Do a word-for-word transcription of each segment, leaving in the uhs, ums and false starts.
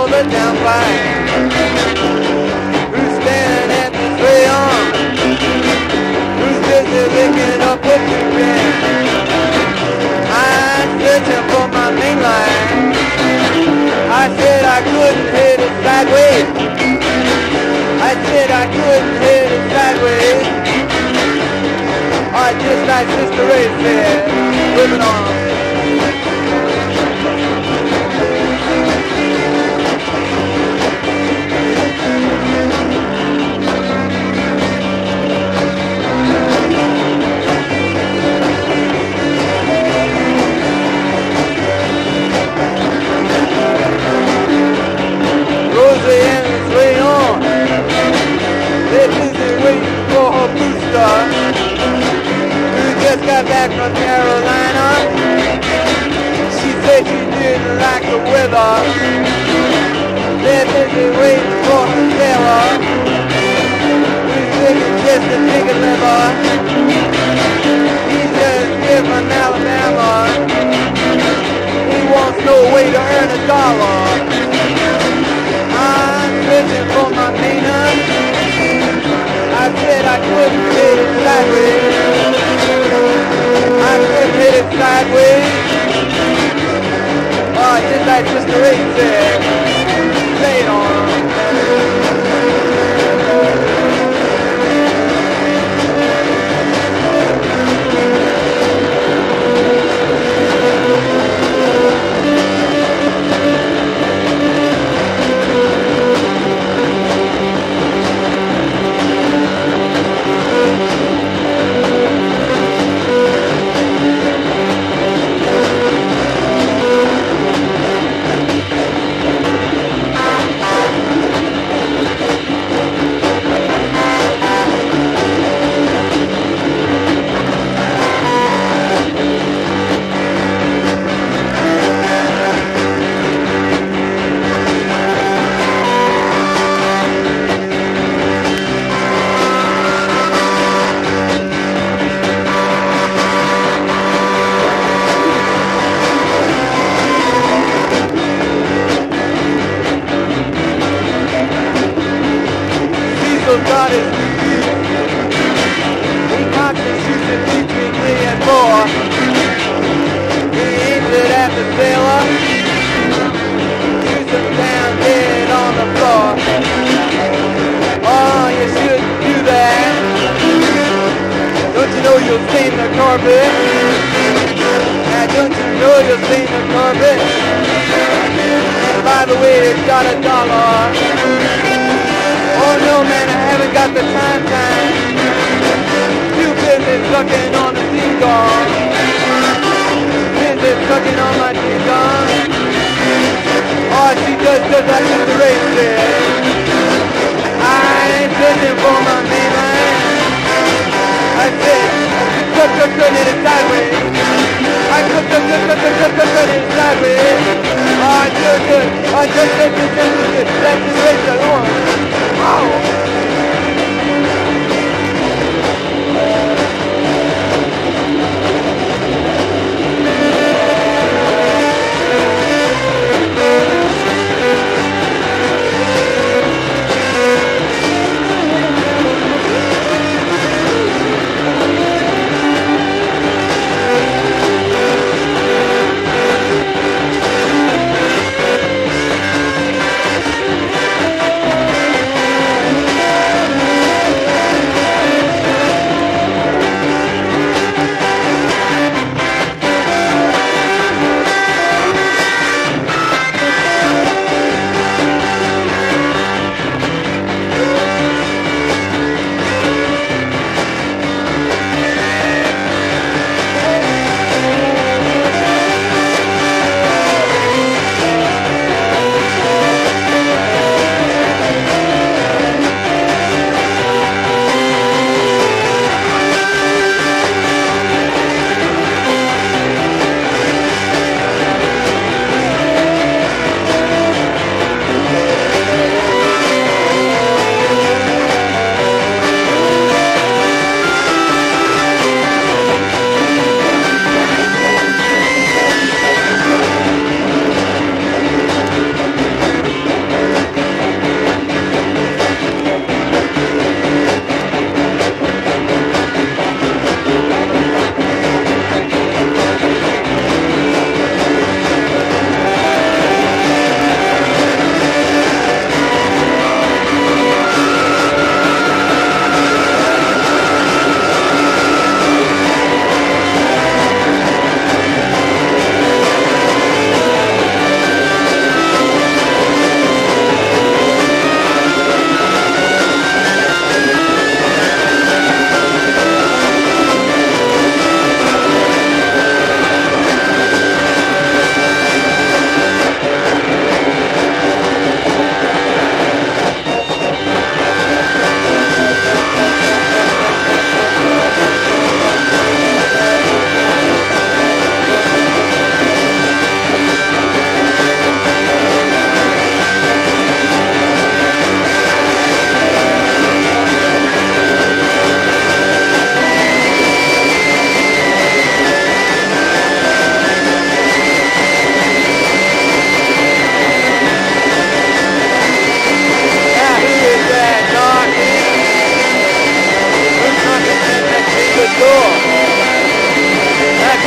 for the downpipe. Who's standing at the rayon? Who's busy licking up what you can? I'm searching for my main line. I said I couldn't hit it sideways. I said I couldn't hit it sideways. Alright, just like Sister Ray said, moving on. Got back from Carolina. She said she didn't like the weather. They're busy waiting for her sailor. He's taking just a ticket liver. He's just here from Alabama. He wants no way to earn a dollar. I'm searching for my Nina. I said I couldn't hit it sideways. I couldn't hit it sideways. Oh, just like Sister Ray said, lay it on. God is he cocks and shoots it between three and four. He aims it at the sailor. Shoots him down dead on the floor. Oh, you shouldn't do that. Don't you know you'll stain the carpet? Now don't you know you'll stain the carpet? And by the way, it's got a dollar. Oh no man, I haven't got the time time. Too busy sucking on the ding-dong. Busy sucking on my ding-dong. Oh, she does just like Sister Ray said. I ain't searching for my main line. I said, cut, cut, cut it sideways. I cut, cut, cut, cut, cut, cut, cut, cut it sideways. Oh, just, just, oh, just, just, just, just, just, that's the Ray said, come on. Oh!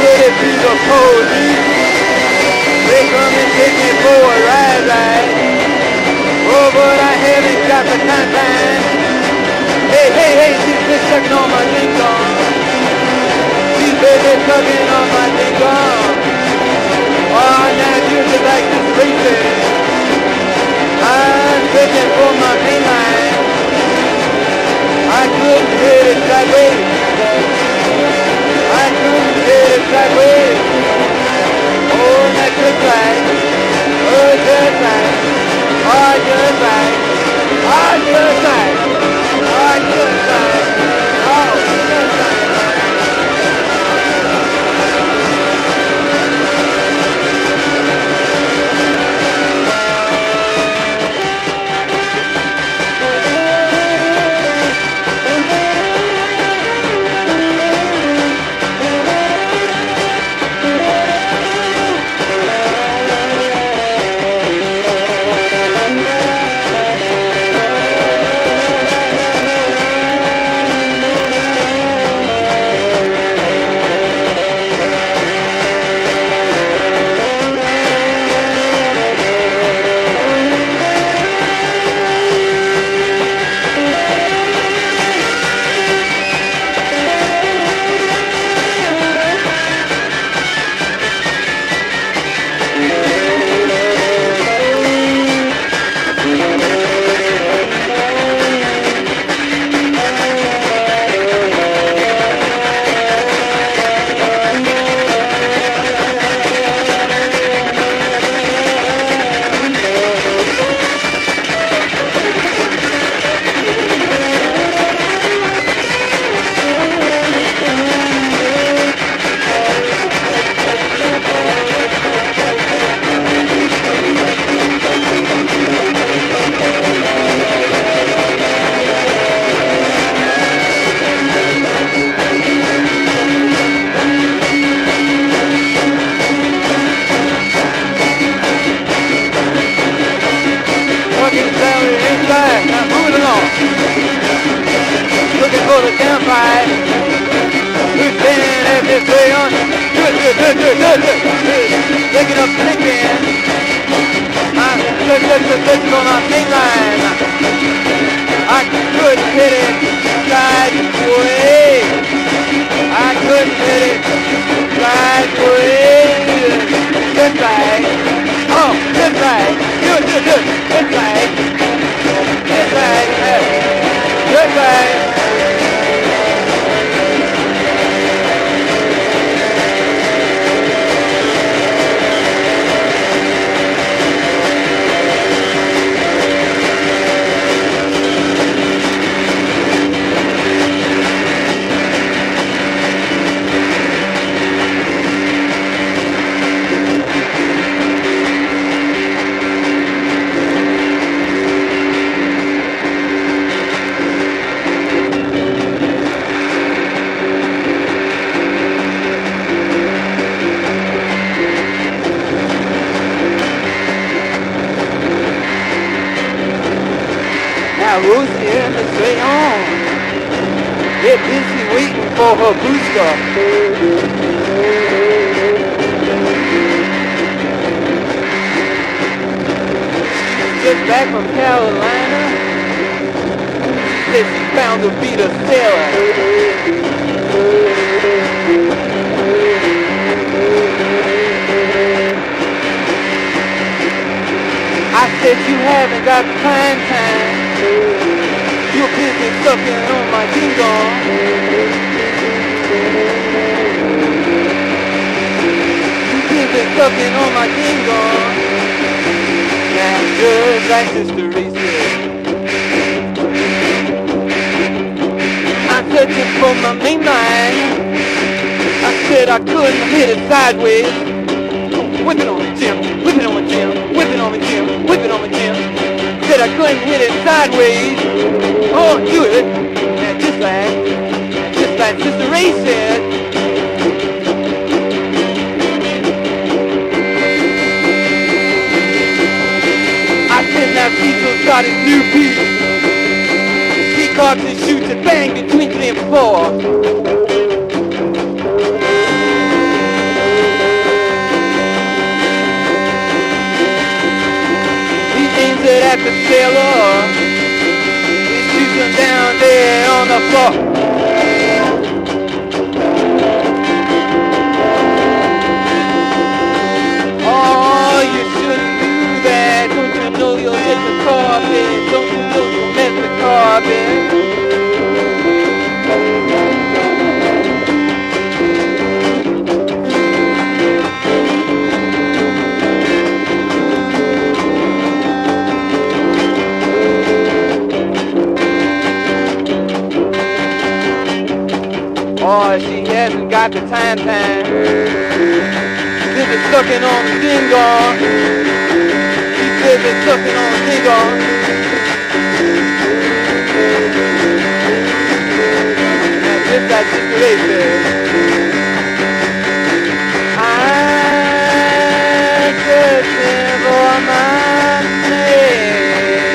could it be the police? They come and take me for a ride, ride. Oh, but I haven't got the time, time. Hey, hey, hey, she's been sucking on my ding-dong. She's been sucking on my ding-dong. Oh, now you're just like this racing. I'm searching for my main line. I couldn't hit it sideways. I couldn't hit it sideways. Oh, that's just right. Oh, just right. Oh, just right. Oh, just right. Oh, just right. Oh, just right. Peacocks and shoots and bang between three and four. the sailor. He shoots him down there on the floor. Oh, you shouldn't do that. Don't you know you'll hit the carpet? Don't you know you'll mess the carpet? Oh, she hasn't got the time time. Busy sucking on the ding-dong. She's busy sucking on the ding-dong. And just like Sister Ray said, I'm searching for my name.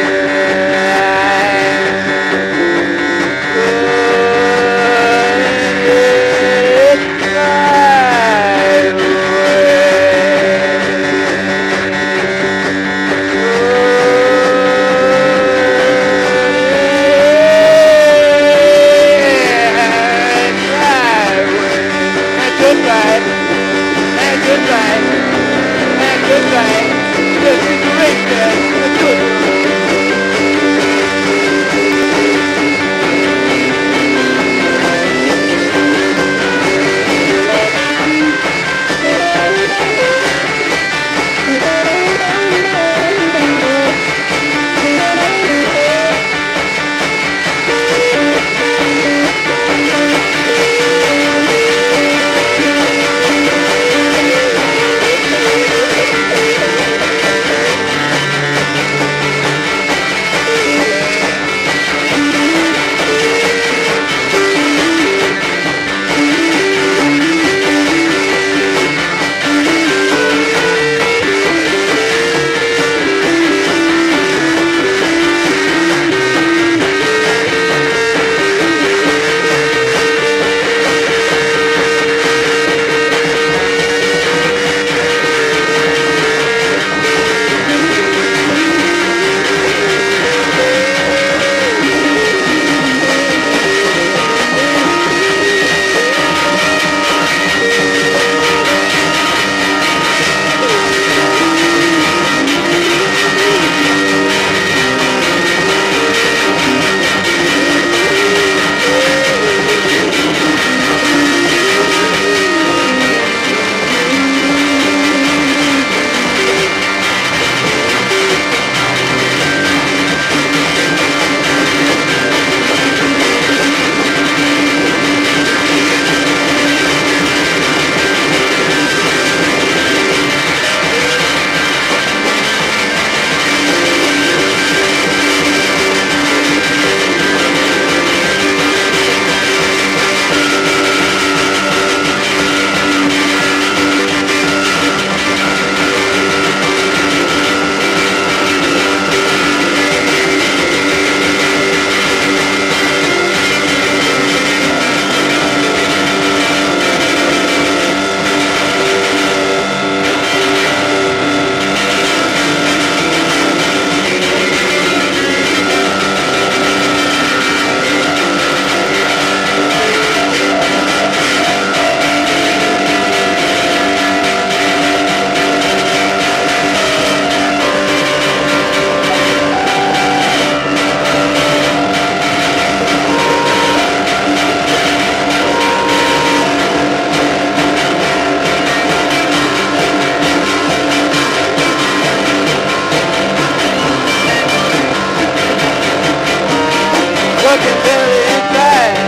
Working belly inside.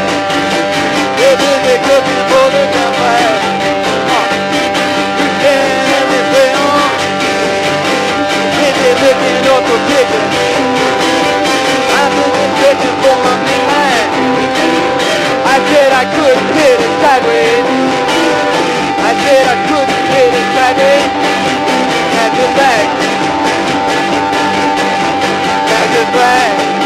They're busy cooking for the campfire. You stand and play on. Busy looking up for pictures. I'm busy searching for my midnight. I said I couldn't hit it sideways. I said I couldn't hit it sideways. Had to back. Had to back.